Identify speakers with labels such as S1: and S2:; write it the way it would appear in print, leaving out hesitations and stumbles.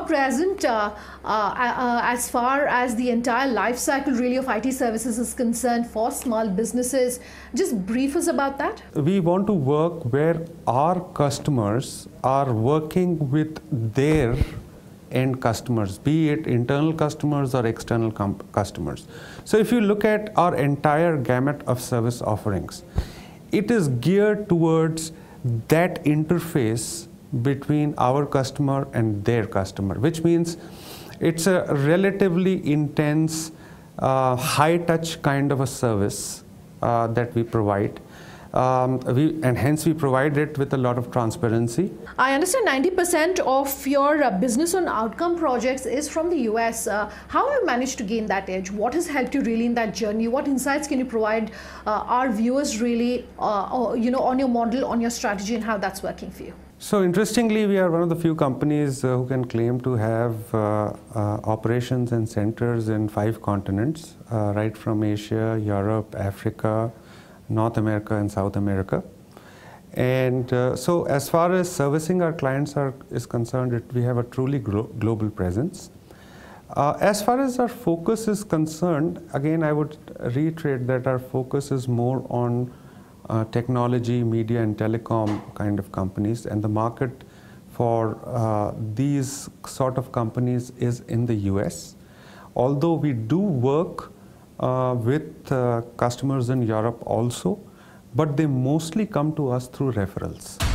S1: present as far as the entire life cycle really of IT services is concerned for small businesses. Just brief us about that.
S2: We want to work where our customers are working with their end customers, be it internal customers or external customers. So if you look at our entire gamut of service offerings, it is geared towards that interface between our customer and their customer, which means it's a relatively intense, high-touch kind of a service that we provide. And hence we provide it with a lot of transparency.
S1: I understand 90% of your business on outcome projects is from the US. How have you managed to gain that edge? What has helped you really in that journey? What insights can you provide our viewers really, on your model, on your strategy, and how that's working for you?
S2: So interestingly, we are one of the few companies who can claim to have operations and centers in 5 continents, right from Asia, Europe, Africa, North America and South America. And so as far as servicing our clients is concerned, we have a truly global presence. As far as our focus is concerned, again, I would reiterate that our focus is more on technology, media and telecom kind of companies, and the market for these sort of companies is in the US. Although we do work with customers in Europe also, but they mostly come to us through referrals.